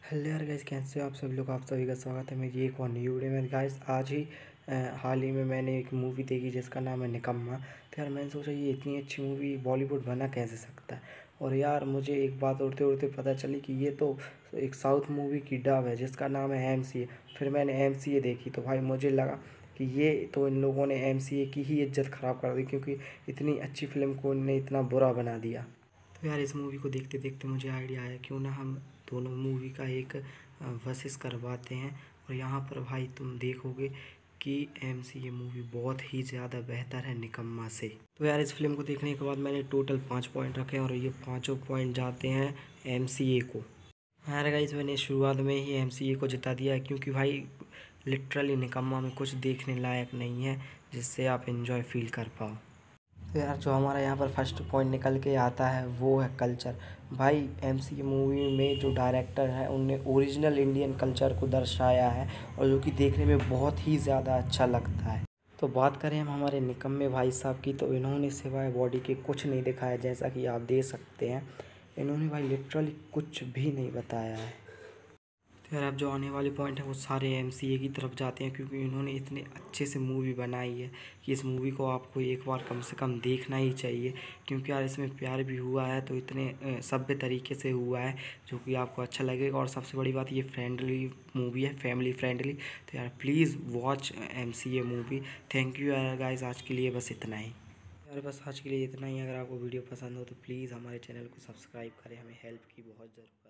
Hello यार guys, कैसे हो आप सभी लोग। आप सभी का स्वागत है मेरी एक और न्यू वीडियो में। गाइस आज ही हाल ही में मैंने एक मूवी देखी जिसका नाम है निकम्मा। तो यार मैंने सोचा ये इतनी अच्छी मूवी बॉलीवुड बना कैसे सकता है। और यार मुझे एक बात उड़ते उड़ते पता चली कि ये तो एक साउथ मूवी की डब है जिसका नाम है एमसीए। फिर मैंने एमसीए देखी तो भाई मुझे लगा कि ये तो इन लोगों ने एमसीए की ही इज्जत ख़राब कर दी, क्योंकि इतनी अच्छी फिल्म को इनने इतना बुरा बना दिया। तो यार इस मूवी को देखते देखते मुझे आइडिया आया क्यों ना हम दोनों मूवी का एक वर्सेस करवाते हैं। और यहाँ पर भाई तुम देखोगे कि एमसीए मूवी बहुत ही ज़्यादा बेहतर है निकम्मा से। तो यार इस फिल्म को देखने के बाद मैंने टोटल 5 पॉइंट रखे और ये पाँचों पॉइंट जाते हैं एमसीए को। यार गाइस मैंने शुरुआत में ही एमसीए को जिता दिया है, क्योंकि भाई लिटरली निकम्मा में कुछ देखने लायक नहीं है जिससे आप इन्जॉय फील कर पाओ। तो यार जो हमारा यहाँ पर फर्स्ट पॉइंट निकल के आता है वो है कल्चर। भाई एमसीए मूवी में जो डायरेक्टर है उनने ओरिजिनल इंडियन कल्चर को दर्शाया है और जो कि देखने में बहुत ही ज़्यादा अच्छा लगता है। तो बात करें हम हमारे निकम्मे भाई साहब की, तो इन्होंने सिवाय बॉडी के कुछ नहीं दिखाया, जैसा कि आप देख सकते हैं। इन्होंने भाई लिटरली कुछ भी नहीं बताया है। तो यार अब जो आने वाले पॉइंट है वो सारे एमसीए की तरफ जाते हैं, क्योंकि इन्होंने इतने अच्छे से मूवी बनाई है कि इस मूवी को आपको एक बार कम से कम देखना ही चाहिए। क्योंकि यार इसमें प्यार भी हुआ है तो इतने सभ्य तरीके से हुआ है जो कि आपको अच्छा लगेगा। और सबसे बड़ी बात ये फ्रेंडली मूवी है, फैमिली फ्रेंडली। तो यार please watch MCA movie. Thank you यार गाइस, आज के लिए बस इतना ही। यार बस आज के लिए इतना ही। अगर आपको वीडियो पसंद हो तो प्लीज़ हमारे चैनल को सब्सक्राइब करें, हमें हेल्प की बहुत ज़रूरत है।